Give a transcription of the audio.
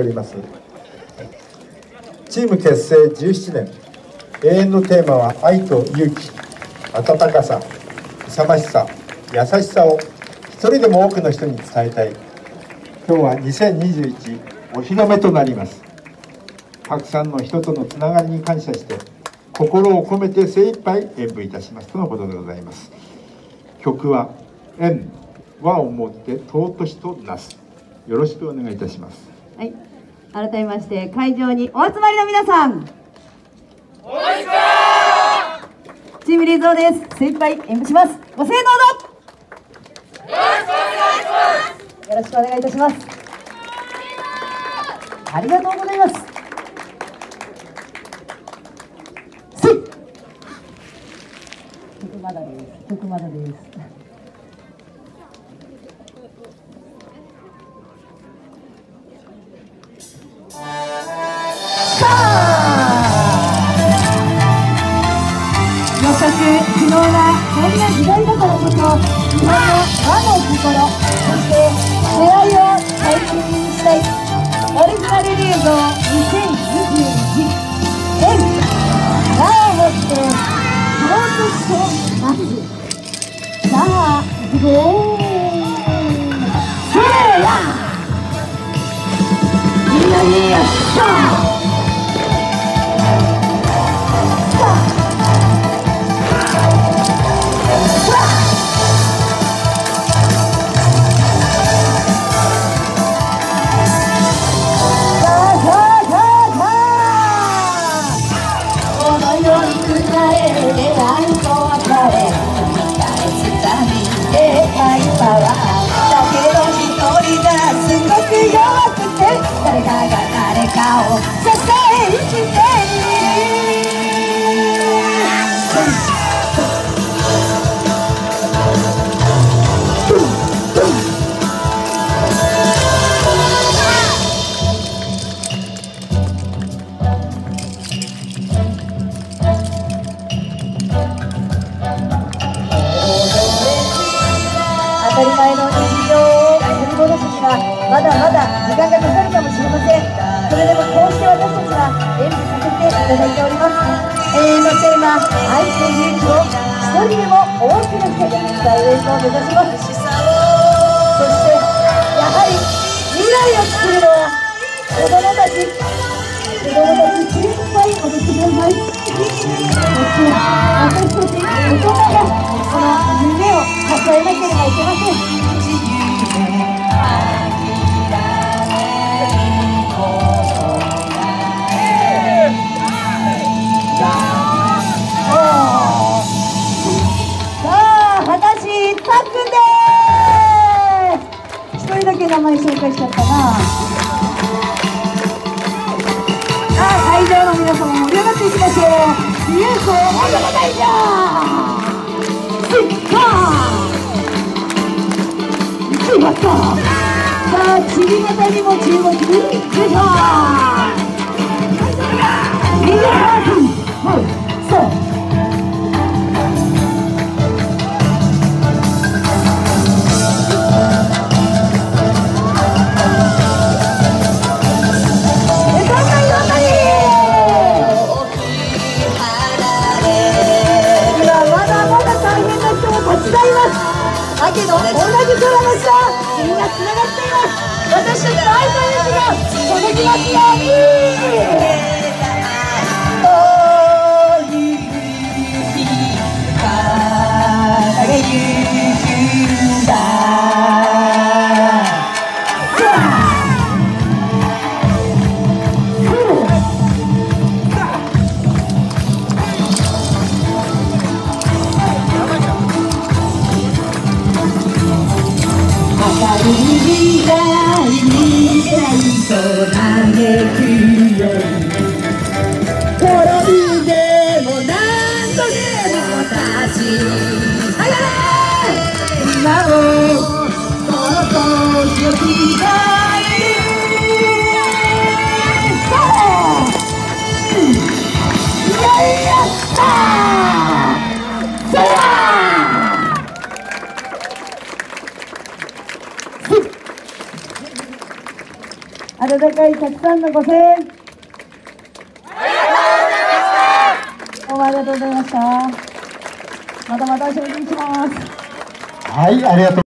おります。チーム結成17年、永遠のテーマは愛と勇気、温かさ、勇ましさ、優しさを一人でも多くの人に伝えたい。今日は2021お披露目となります。たくさんの人とのつながりに感謝して心を込めて精一杯演舞いたしますとのことでございます。曲は縁和をもって尊しとなす。よろしくお願いいたします。 はい、改めまして会場にお集まりの皆さん、チームリーゾーです。精一杯演舞します。ご声援どうぞ。よろしくお願いいたします。ありがとうございます。曲まだです。曲まだです。優しく不能なそんな時代だからこそ、日本の和の心、そして出会いを大切にしたい。オリジナルリード2021縁和をもって尊しとなす。さあ行くぞー。せーやよっしゃ。誰かが誰かを支え生きている。当たり前の日常を取り戻すにはまだまだ時間がかかるかもしれません。それでもこうして私たちは演舞させていただいております。永遠のテーマ愛と勇気を一人でも多くの人に伝える演舞を目指します。そしてやはり未来を作るのは子どもたち精一杯踊ってください。そして私たち大人がこの夢を支えなければいけません。名前紹介しちゃったなあ。会場の皆様盛り上がっていきましょう。ユーコまだまだいじゃー。決まった。さあちびまたにも注目。よいしょそうだけど同じ空の下、みんなつながっています。私たちの愛と勇気が届きますように。そういうからが言うんだ。未来にと嘆くより滅びでも何度でも立ち上がれ。今をこの時を刻いやったー。そら温かいたくさんのご声援どうもありがとうございました。またまたお仕事にします。 はい、ありがとう。